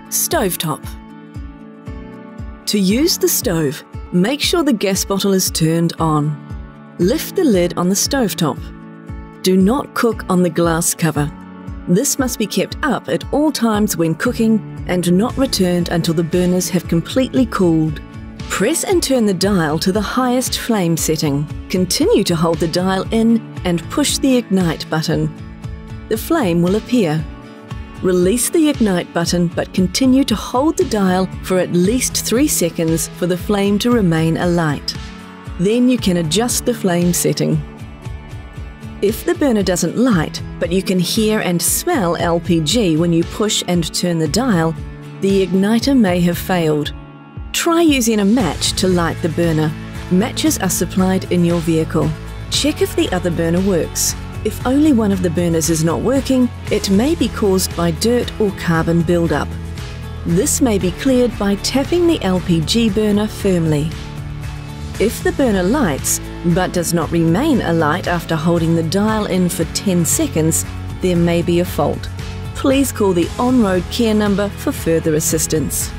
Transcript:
Stovetop. To use the stove, make sure the gas bottle is turned on. Lift the lid on the stovetop. Do not cook on the glass cover. This must be kept up at all times when cooking and not returned until the burners have completely cooled. Press and turn the dial to the highest flame setting. Continue to hold the dial in and push the ignite button. The flame will appear. Release the ignite button but continue to hold the dial for at least 3 seconds for the flame to remain alight. Then you can adjust the flame setting. If the burner doesn't light, but you can hear and smell LPG when you push and turn the dial, the igniter may have failed. Try using a match to light the burner. Matches are supplied in your vehicle. Check if the other burner works. If only one of the burners is not working, it may be caused by dirt or carbon buildup. This may be cleared by tapping the LPG burner firmly. If the burner lights, but does not remain alight after holding the dial in for 10 seconds, there may be a fault. Please call the on-road care number for further assistance.